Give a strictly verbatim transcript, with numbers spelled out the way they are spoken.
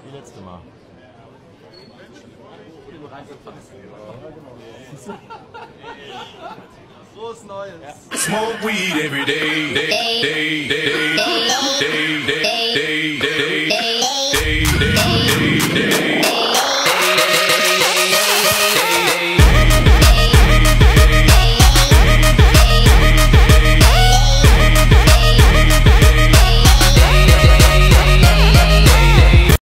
Wie letzte Mal. Frohes Neues. Smoke weed every day, day, day, day, day, day, day, day, day, day.